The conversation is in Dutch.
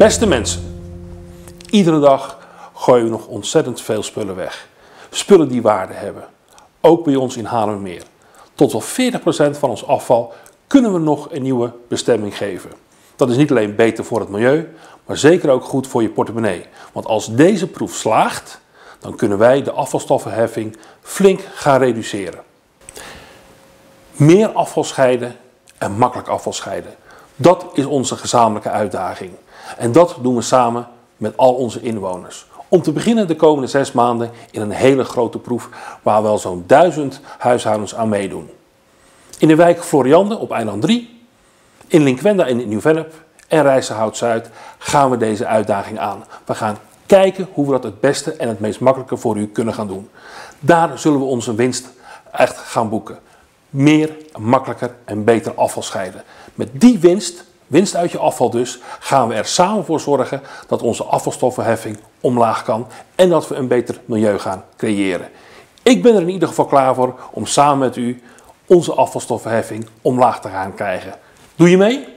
Beste mensen, iedere dag gooien we nog ontzettend veel spullen weg. Spullen die waarde hebben. Ook bij ons in Haarlemmermeer. Tot wel 40% van ons afval kunnen we nog een nieuwe bestemming geven. Dat is niet alleen beter voor het milieu, maar zeker ook goed voor je portemonnee. Want als deze proef slaagt, dan kunnen wij de afvalstoffenheffing flink gaan reduceren. Meer afval scheiden en makkelijk afval scheiden. Dat is onze gezamenlijke uitdaging. En dat doen we samen met al onze inwoners. Om te beginnen de komende 6 maanden in een hele grote proef waar wel zo'n 1000 huishoudens aan meedoen. In de wijk Floriande op eiland 3, in Linkwenda en in Nieuw-Vennep en Rijsselhout-Zuid gaan we deze uitdaging aan. We gaan kijken hoe we dat het beste en het meest makkelijke voor u kunnen gaan doen. Daar zullen we onze winst echt gaan boeken. Meer, makkelijker en beter afval scheiden. Met die winst uit je afval dus, gaan we er samen voor zorgen dat onze afvalstoffenheffing omlaag kan en dat we een beter milieu gaan creëren. Ik ben er in ieder geval klaar voor om samen met u onze afvalstoffenheffing omlaag te gaan krijgen. Doe je mee?